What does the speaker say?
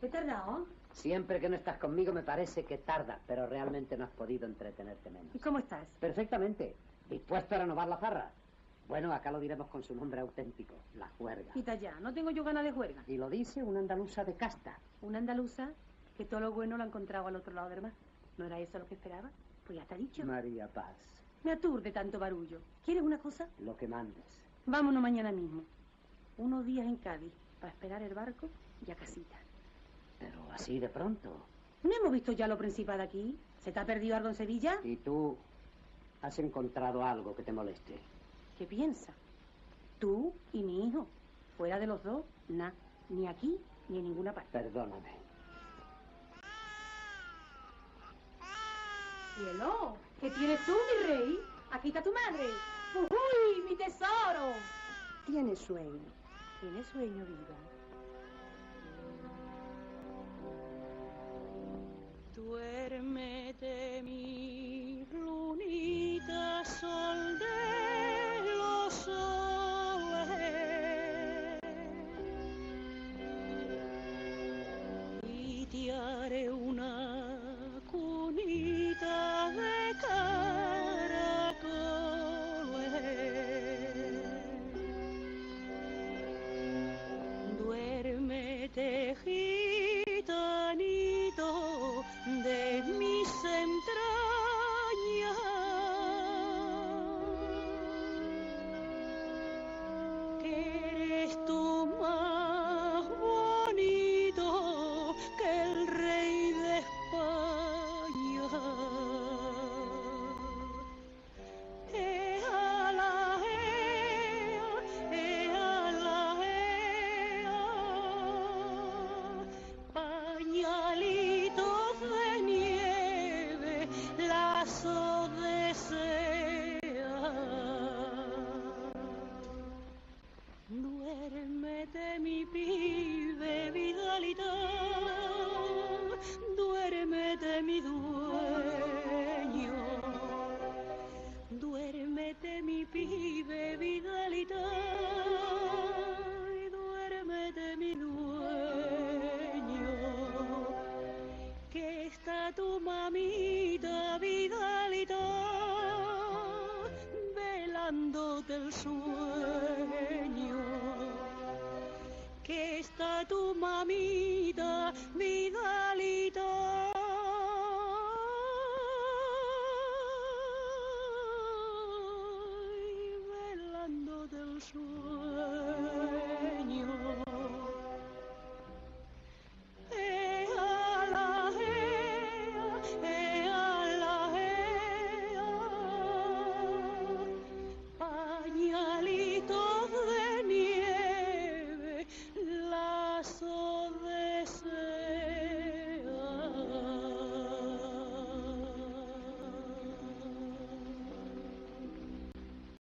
¿Qué tardado? Siempre que no estás conmigo me parece que tardas, pero realmente no has podido entretenerte menos. ¿Y cómo estás? Perfectamente. ¿Dispuesto a renovar la farra? Bueno, acá lo diremos con su nombre auténtico, la juerga. Quita ya, no tengo yo ganas de juerga. Y lo dice una andaluza de casta. ¿Una andaluza? Que todo lo bueno lo ha encontrado al otro lado del mar. ¿No era eso lo que esperaba? Pues ya te ha dicho. María Paz. Me aturde tanto barullo. ¿Quieres una cosa? Lo que mandes. Vámonos mañana mismo. Unos días en Cádiz, para esperar el barco y a casita. Pero así de pronto. ¿No hemos visto ya lo principal de aquí? ¿Se te ha perdido algo en Sevilla? ¿Y tú has encontrado algo que te moleste? ¿Qué piensas? Tú y mi hijo. Fuera de los dos, nada. Ni aquí, ni en ninguna parte. Perdóname. Cielo, ¿qué tienes tú, mi rey? Aquí está tu madre. ¡Uy, mi tesoro! Tiene sueño. ¿Tienes sueño, vida? Duérmete, mi lunita, sol de los soles, y te haré una cunita de caracoles. Duérmete, gitanito de mis entrañas, que eres tú más bonito que el rey de España. Ala, pañalitos de nieve, lazo de seda. Duérmete, mi pibe, Vidalita, duérmete, mi dueño. Duérmete, mi pibe, Vidalita, y duérmete, mi dueño, que está tu mamita, Vidalita, velándote el sueño, que está tu mamita.